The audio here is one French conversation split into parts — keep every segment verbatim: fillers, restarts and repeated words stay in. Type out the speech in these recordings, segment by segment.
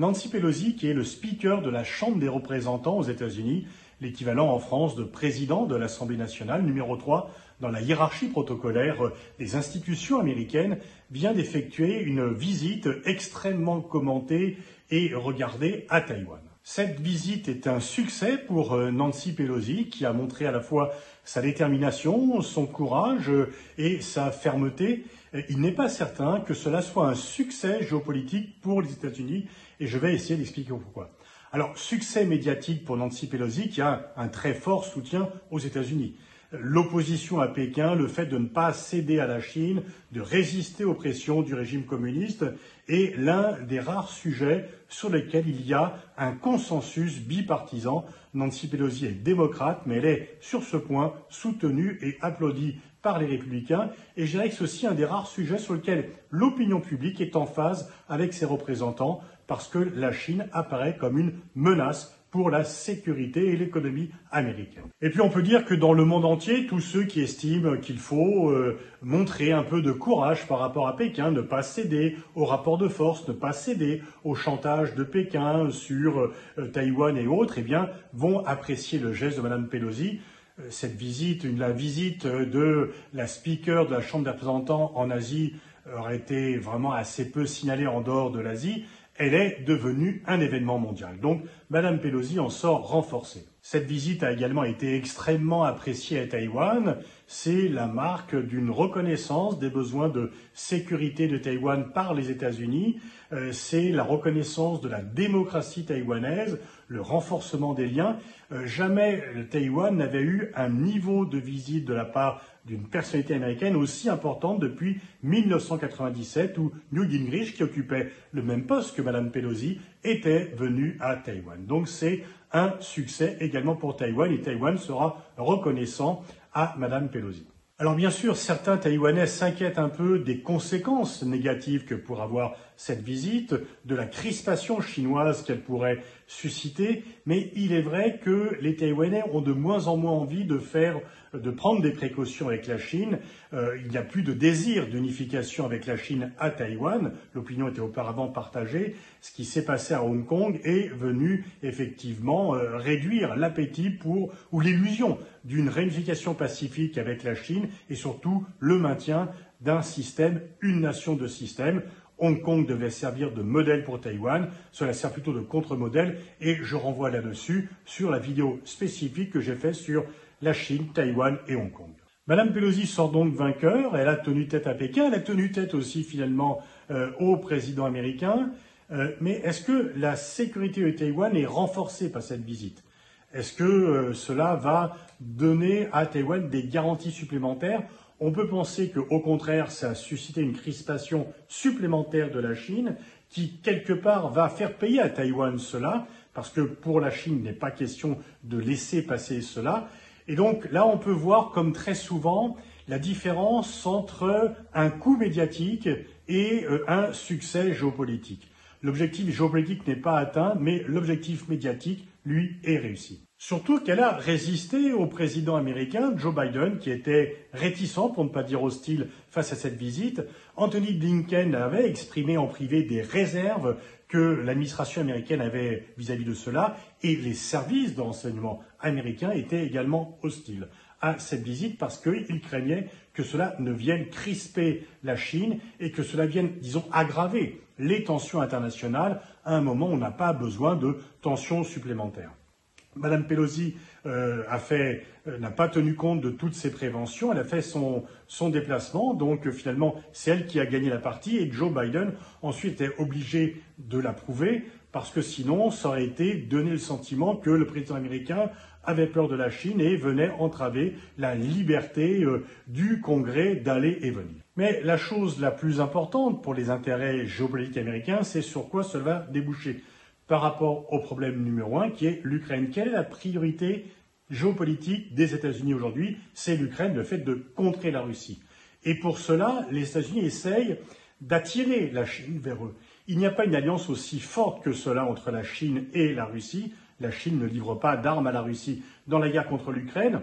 Nancy Pelosi, qui est le speaker de la Chambre des représentants aux États-Unis, l'équivalent en France de président de l'Assemblée nationale, numéro trois dans la hiérarchie protocolaire des institutions américaines, vient d'effectuer une visite extrêmement commentée et regardée à Taïwan. Cette visite est un succès pour Nancy Pelosi, qui a montré à la fois sa détermination, son courage et sa fermeté. Il n'est pas certain que cela soit un succès géopolitique pour les États-Unis, et je vais essayer d'expliquer pourquoi. Alors, succès médiatique pour Nancy Pelosi, qui a un très fort soutien aux États-Unis. L'opposition à Pékin, le fait de ne pas céder à la Chine, de résister aux pressions du régime communiste est l'un des rares sujets sur lesquels il y a un consensus bipartisan. Nancy Pelosi est démocrate, mais elle est sur ce point soutenue et applaudie par les républicains. Et je dirais que c'est aussi un des rares sujets sur lesquels l'opinion publique est en phase avec ses représentants, parce que la Chine apparaît comme une menace pour la sécurité et l'économie américaine. Et puis on peut dire que dans le monde entier, tous ceux qui estiment qu'il faut euh, montrer un peu de courage par rapport à Pékin, ne pas céder au rapport de force, ne pas céder au chantage de Pékin sur euh, Taïwan et autres, eh bien, vont apprécier le geste de Mme Pelosi. Euh, cette visite, une, la visite de la speaker de la Chambre des représentants en Asie aurait été vraiment assez peu signalée en dehors de l'Asie. Elle est devenue un événement mondial. Donc, Mme Pelosi en sort renforcée. Cette visite a également été extrêmement appréciée à Taïwan. C'est la marque d'une reconnaissance des besoins de sécurité de Taïwan par les États-Unis. Euh, c'est la reconnaissance de la démocratie taïwanaise, le renforcement des liens. Euh, jamais le Taïwan n'avait eu un niveau de visite de la part d'une personnalité américaine aussi importante depuis mille neuf cent quatre-vingt-dix-sept, où Newt Gingrich, qui occupait le même poste que Mme Pelosi, était venu à Taïwan. Donc c'est un succès également pour Taïwan, et Taïwan sera reconnaissant à Mme Pelosi. Alors bien sûr, certains Taïwanais s'inquiètent un peu des conséquences négatives que pourrait avoir cette visite, de la crispation chinoise qu'elle pourrait susciter, mais il est vrai que les Taïwanais ont de moins en moins envie de faire, de prendre des précautions avec la Chine. Euh, il n'y a plus de désir d'unification avec la Chine à Taïwan. L'opinion était auparavant partagée. Ce qui s'est passé à Hong Kong est venu effectivement euh, réduire l'appétit pour, ou l'illusion d'une réunification pacifique avec la Chine, et surtout le maintien d'un système, une nation de système. Hong Kong devait servir de modèle pour Taïwan, cela sert plutôt de contre-modèle, et je renvoie là-dessus sur la vidéo spécifique que j'ai faite sur la Chine, Taïwan et Hong Kong. Mme Pelosi sort donc vainqueur, elle a tenu tête à Pékin, elle a tenu tête aussi finalement euh, au président américain, euh, mais est-ce que la sécurité de Taïwan est renforcée par cette visite ? Est-ce que euh, cela va donner à Taïwan des garanties supplémentaires ? On peut penser qu'au contraire, ça a suscité une crispation supplémentaire de la Chine qui, quelque part, va faire payer à Taïwan cela, parce que pour la Chine, il n'est pas question de laisser passer cela. Et donc là, on peut voir, comme très souvent, la différence entre un coup médiatique et un succès géopolitique. L'objectif géopolitique n'est pas atteint, mais l'objectif médiatique, lui, est réussi. Surtout qu'elle a résisté au président américain, Joe Biden, qui était réticent, pour ne pas dire hostile, face à cette visite. Anthony Blinken avait exprimé en privé des réserves que l'administration américaine avait vis-à-vis de cela, et les services de renseignement américains étaient également hostiles à cette visite parce qu'ils craignaient que cela ne vienne crisper la Chine et que cela vienne, disons, aggraver les tensions internationales à un moment où on n'a pas besoin de tensions supplémentaires. Mme Pelosi euh, a fait, euh, n'a pas tenu compte de toutes ces préventions. Elle a fait son, son déplacement. Donc euh, finalement, c'est elle qui a gagné la partie. Et Joe Biden ensuite est obligé de l'approuver parce que sinon, ça aurait été donner le sentiment que le président américain avait peur de la Chine et venait entraver la liberté euh, du Congrès d'aller et venir. Mais la chose la plus importante pour les intérêts géopolitiques américains, c'est sur quoi cela va déboucher par rapport au problème numéro un, qui est l'Ukraine. Quelle est la priorité géopolitique des États-Unis aujourd'hui? C'est l'Ukraine, le fait de contrer la Russie. Et pour cela, les États-Unis essayent d'attirer la Chine vers eux. Il n'y a pas une alliance aussi forte que cela entre la Chine et la Russie. La Chine ne livre pas d'armes à la Russie dans la guerre contre l'Ukraine.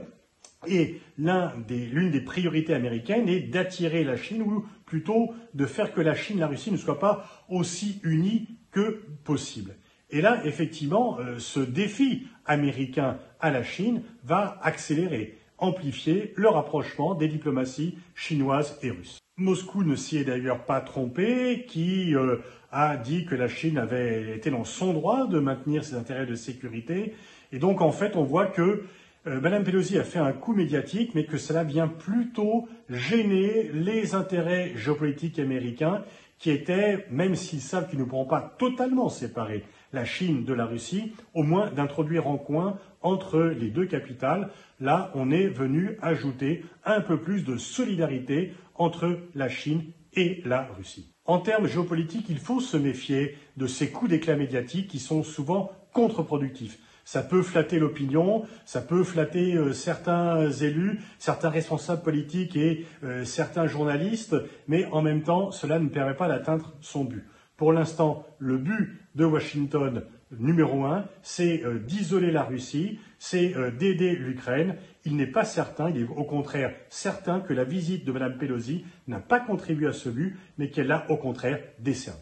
Et l'un des, l'une des priorités américaines est d'attirer la Chine, ou plutôt de faire que la Chine et la Russie ne soient pas aussi unies que possible. Et là, effectivement, euh, ce défi américain à la Chine va accélérer, amplifier le rapprochement des diplomaties chinoises et russes. Moscou ne s'y est d'ailleurs pas trompé, qui euh, a dit que la Chine avait été dans son droit de maintenir ses intérêts de sécurité. Et donc, en fait, on voit que euh, Madame Pelosi a fait un coup médiatique, mais que cela vient plutôt gêner les intérêts géopolitiques américains, qui étaient, même s'ils savent qu'ils ne pourront pas totalement séparer la Chine de la Russie, au moins d'introduire un coin entre les deux capitales. Là, on est venu ajouter un peu plus de solidarité entre la Chine et la Russie. En termes géopolitiques, il faut se méfier de ces coups d'éclat médiatiques qui sont souvent contre-productifs. Ça peut flatter l'opinion, ça peut flatter euh, certains élus, certains responsables politiques et euh, certains journalistes, mais en même temps, cela ne permet pas d'atteindre son but. Pour l'instant, le but de Washington, numéro un, c'est euh, d'isoler la Russie, c'est euh, d'aider l'Ukraine. Il n'est pas certain, il est au contraire certain que la visite de Mme Pelosi n'a pas contribué à ce but, mais qu'elle l'a au contraire desservi.